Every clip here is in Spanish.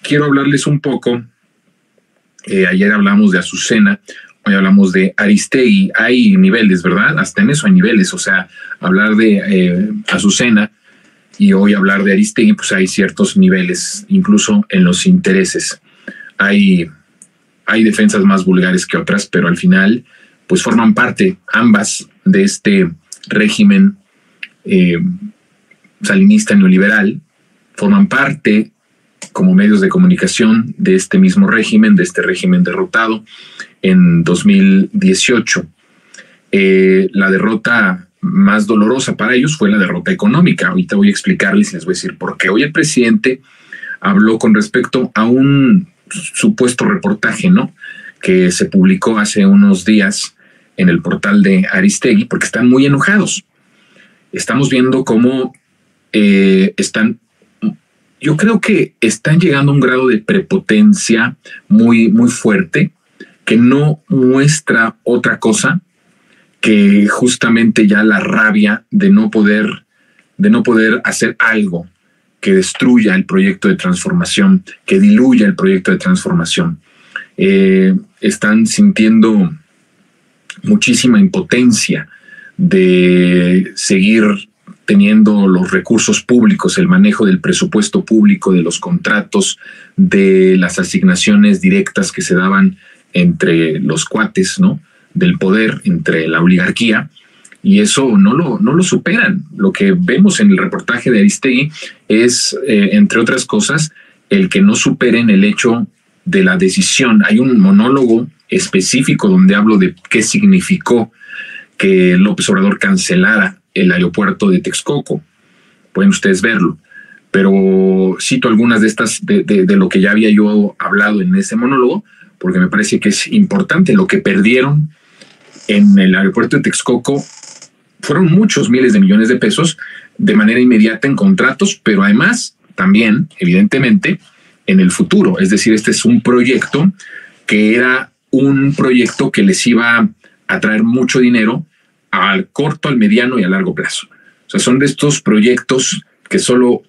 quiero hablarles un poco. Ayer hablamos de Azucena, hoy hablamos de Aristegui. Hay niveles, ¿verdad? Hasta en eso hay niveles. O sea, hablar de Azucena y hoy hablar de Aristegui, pues hay ciertos niveles, incluso en los intereses. Hay defensas más vulgares que otras, pero al final, pues forman parte ambas de este régimen salinista neoliberal, forman parte como medios de comunicación de este mismo régimen, de este régimen derrotado en 2018. La derrota más dolorosa para ellos fue la derrota económica. Ahorita voy a explicarles y les voy a decir por qué. Hoy el presidente habló con respecto a un supuesto reportaje, ¿no?, que se publicó hace unos días en el portal de Aristegui, porque están muy enojados. Estamos viendo cómo yo creo que están llegando a un grado de prepotencia muy, muy fuerte, que no muestra otra cosa que justamente ya la rabia de no poder hacer algo que destruya el proyecto de transformación, que diluya el proyecto de transformación. Están sintiendo muchísima impotencia de seguir teniendo los recursos públicos, el manejo del presupuesto público, de los contratos, de las asignaciones directas que se daban entre los cuates, ¿no?, del poder, entre la oligarquía, y eso no lo superan. Lo que vemos en el reportaje de Aristegui es, entre otras cosas, el que no superen el hecho de la decisión. Hay un monólogo específico donde hablo de qué significó que López Obrador cancelara el aeropuerto de Texcoco. Pueden ustedes verlo, pero cito algunas de estas de lo que ya había yo hablado en ese monólogo, porque me parece que es importante. Lo que perdieron en el aeropuerto de Texcoco fueron muchos miles de millones de pesos de manera inmediata en contratos, pero además también, evidentemente, en el futuro. Es decir, este es un proyecto que era un proyecto que les iba a traer mucho dinero al corto, al mediano y a largo plazo. O sea, son de estos proyectos que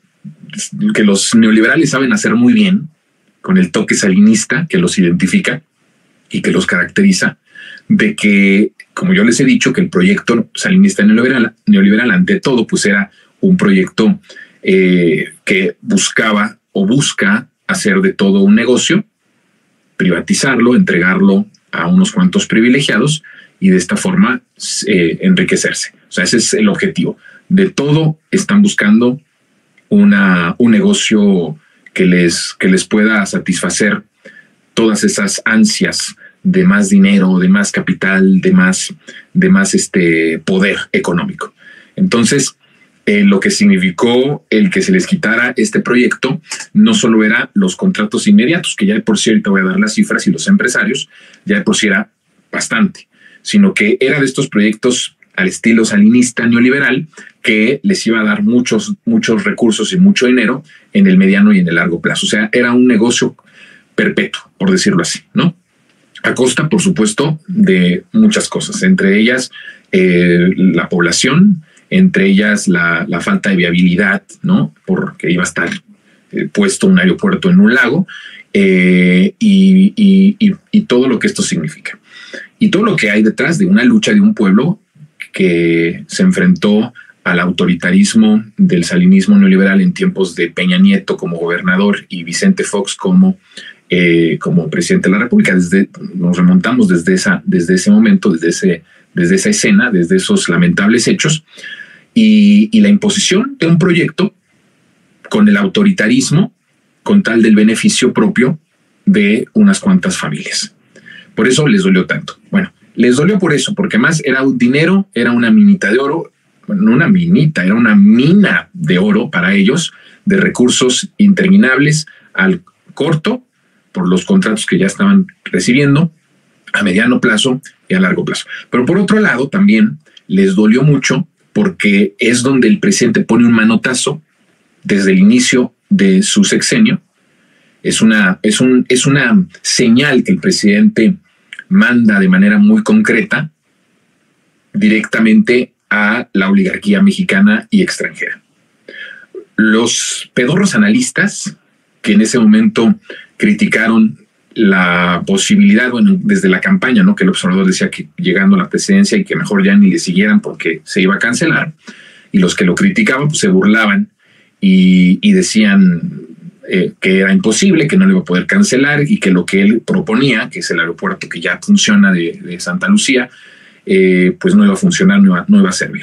los neoliberales saben hacer muy bien, con el toque salinista que los identifica y que los caracteriza, de que, como yo les he dicho, que el proyecto salinista neoliberal ante todo, pues era un proyecto que buscaba o busca hacer de todo un negocio, privatizarlo, entregarlo a unos cuantos privilegiados y de esta forma enriquecerse. O sea, ese es el objetivo. De todo están buscando un negocio que les pueda satisfacer todas esas ansias de más dinero, de más capital, de más poder económico. Entonces, lo que significó el que se les quitara este proyecto no solo era los contratos inmediatos, que ya de por sí, ahorita voy a dar las cifras, y los empresarios, ya de por sí era bastante, sino que era de estos proyectos al estilo salinista neoliberal que les iba a dar muchos recursos y mucho dinero en el mediano y en el largo plazo. O sea, era un negocio perpetuo, por decirlo así, ¿no? A costa, por supuesto, de muchas cosas, entre ellas la población, entre ellas la falta de viabilidad, ¿no?, porque iba a estar puesto un aeropuerto en un lago, y todo lo que esto significa. Y todo lo que hay detrás de una lucha de un pueblo que se enfrentó al autoritarismo del salinismo neoliberal en tiempos de Peña Nieto como gobernador y Vicente Fox como presidente de la República. Nos remontamos desde ese momento, desde esa escena, desde esos lamentables hechos, y la imposición de un proyecto con el autoritarismo con tal del beneficio propio de unas cuantas familias. Por eso les dolió tanto. Bueno, les dolió por eso, porque más era un dinero, era una minita de oro, bueno, no una minita, era una mina de oro para ellos, de recursos interminables al corto, por los contratos que ya estaban recibiendo, a mediano plazo y a largo plazo. Pero por otro lado, también les dolió mucho porque es donde el presidente pone un manotazo desde el inicio de su sexenio. Es una señal que el presidente manda de manera muy concreta directamente a la oligarquía mexicana y extranjera. Los pedorros analistas que en ese momento criticaron la posibilidad, bueno, desde la campaña, ¿no? Que el observador decía que llegando a la presidencia y que mejor ya ni le siguieran porque se iba a cancelar, y los que lo criticaban pues se burlaban y decían que era imposible, que no le iba a poder cancelar y que lo que él proponía, que es el aeropuerto que ya funciona de Santa Lucía, pues no iba a funcionar, no iba a servir.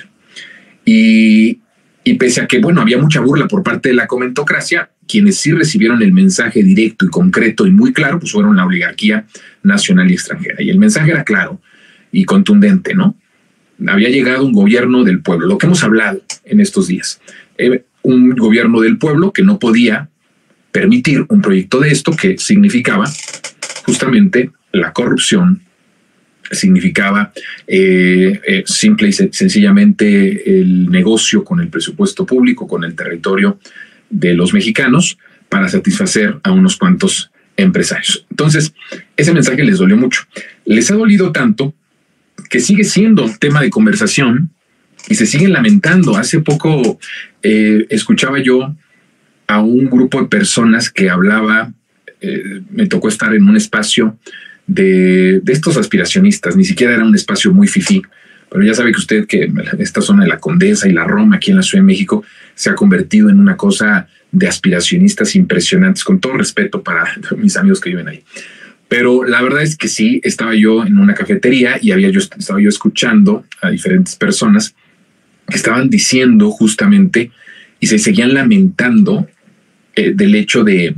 Y pese a que, bueno, había mucha burla por parte de la comentocracia, quienes sí recibieron el mensaje directo y concreto y muy claro, pues fueron la oligarquía nacional y extranjera. Y el mensaje era claro y contundente, ¿no? Había llegado un gobierno del pueblo, lo que hemos hablado en estos días. Un gobierno del pueblo que no podía permitir un proyecto de esto que significaba justamente la corrupción, significaba simple y sencillamente el negocio con el presupuesto público, con el territorio de los mexicanos para satisfacer a unos cuantos empresarios. Entonces, ese mensaje les dolió mucho. Les ha dolido tanto que sigue siendo tema de conversación y se siguen lamentando. Hace poco escuchaba yo a un grupo de personas que hablaba, me tocó estar en un espacio de estos aspiracionistas, ni siquiera era un espacio muy fifí, pero ya sabe que usted que esta zona de la Condesa y la Roma aquí en la Ciudad de México se ha convertido en una cosa de aspiracionistas impresionantes, con todo respeto para mis amigos que viven ahí. Pero la verdad es que sí, estaba yo en una cafetería y estaba yo escuchando a diferentes personas que estaban diciendo justamente y se seguían lamentando del hecho de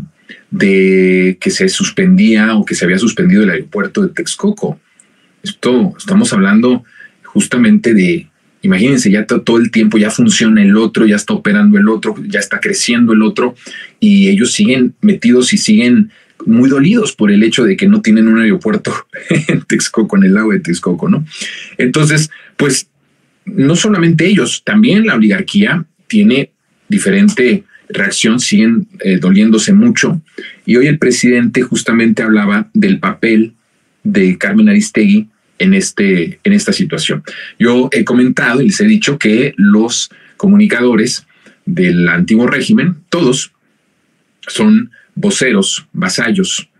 que se suspendía o que se había suspendido el aeropuerto de Texcoco. Estamos hablando justamente de, imagínense, ya todo el tiempo ya funciona el otro, ya está operando el otro, ya está creciendo el otro y ellos siguen metidos y siguen muy dolidos por el hecho de que no tienen un aeropuerto en Texcoco, en el lago de Texcoco, ¿no? Entonces, pues no solamente ellos, también la oligarquía tiene diferente reacción, siguen doliéndose mucho. Y hoy el presidente justamente hablaba del papel de Carmen Aristegui en esta situación. Yo he comentado y les he dicho que los comunicadores del antiguo régimen, todos son voceros, vasallos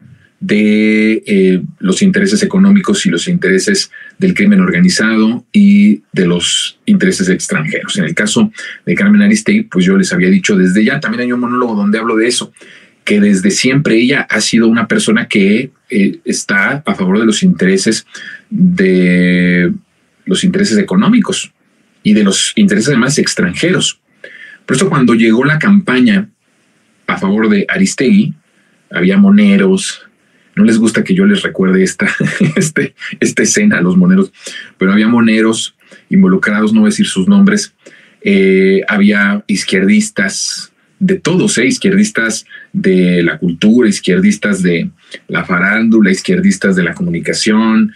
de los intereses económicos y los intereses del crimen organizado y de los intereses extranjeros. En el caso de Carmen Aristegui, pues yo les había dicho desde ya, también hay un monólogo donde hablo de eso, que desde siempre ella ha sido una persona que está a favor de los intereses económicos y de los intereses además extranjeros. Por eso cuando llegó la campaña a favor de Aristegui, había moneros. No les gusta que yo les recuerde esta escena a los moneros, pero había moneros involucrados, no voy a decir sus nombres. Había izquierdistas de todos, izquierdistas de la cultura, izquierdistas de la farándula, izquierdistas de la comunicación,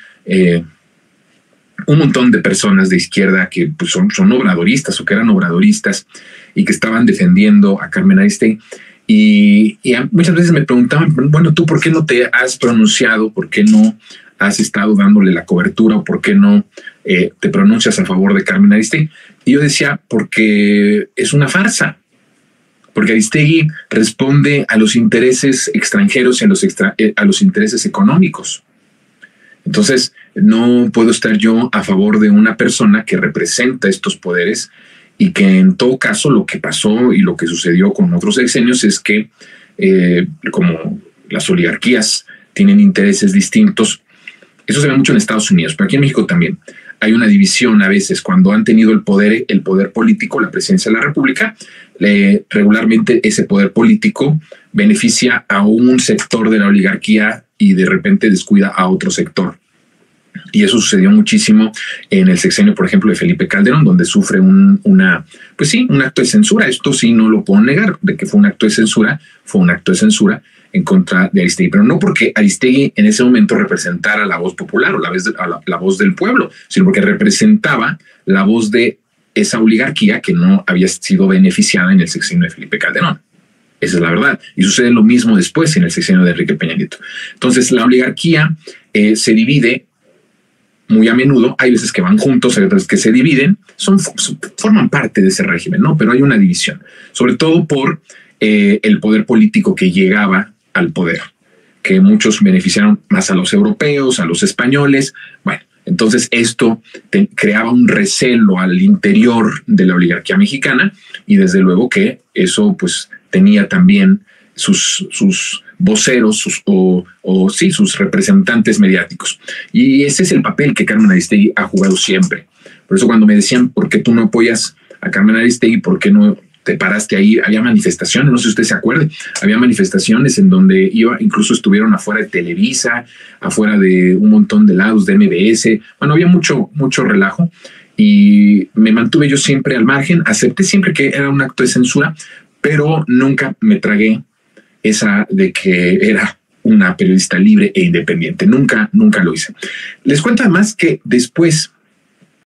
un montón de personas de izquierda que pues, son obradoristas o que eran obradoristas y que estaban defendiendo a Carmen Aristegui. Y muchas veces me preguntaban, bueno, ¿tú por qué no te has pronunciado? ¿Por qué no has estado dándole la cobertura? ¿O por qué no te pronuncias a favor de Carmen Aristegui? Y yo decía, porque es una farsa. Porque Aristegui responde a los intereses extranjeros y a los intereses económicos. Entonces, no puedo estar yo a favor de una persona que representa estos poderes y que en todo caso lo que pasó y lo que sucedió con otros sexenios es que como las oligarquías tienen intereses distintos, eso se ve mucho en Estados Unidos, pero aquí en México también hay una división a veces cuando han tenido el poder político, la presidencia de la República, regularmente ese poder político beneficia a un sector de la oligarquía y de repente descuida a otro sector. Y eso sucedió muchísimo en el sexenio, por ejemplo, de Felipe Calderón, donde sufre un acto de censura. Esto sí no lo puedo negar, de que fue un acto de censura en contra de Aristegui, pero no porque Aristegui en ese momento representara la voz popular o la voz del pueblo, sino porque representaba la voz de esa oligarquía que no había sido beneficiada en el sexenio de Felipe Calderón. Esa es la verdad. Y sucede lo mismo después en el sexenio de Enrique Peña Nieto. Entonces, la oligarquía se divide muy a menudo. Hay veces que van juntos, hay otras que se dividen, forman parte de ese régimen, ¿no? Pero hay una división, sobre todo por el poder político que llegaba al poder, que muchos beneficiaron más a los europeos, a los españoles. Bueno, entonces esto creaba un recelo al interior de la oligarquía mexicana, y desde luego que eso pues tenía también sus voceros sus representantes mediáticos. Y ese es el papel que Carmen Aristegui ha jugado siempre. Por eso cuando me decían, ¿por qué tú no apoyas a Carmen Aristegui? ¿Por qué no te paraste ahí? Había manifestaciones, no sé si usted se acuerde, había manifestaciones en donde incluso estuvieron afuera de Televisa, afuera de un montón de lados de MBS. Bueno, había mucho relajo, y me mantuve yo siempre al margen, acepté siempre que era un acto de censura, pero nunca me tragué esa de que era una periodista libre e independiente. Nunca lo hice. Les cuento además que después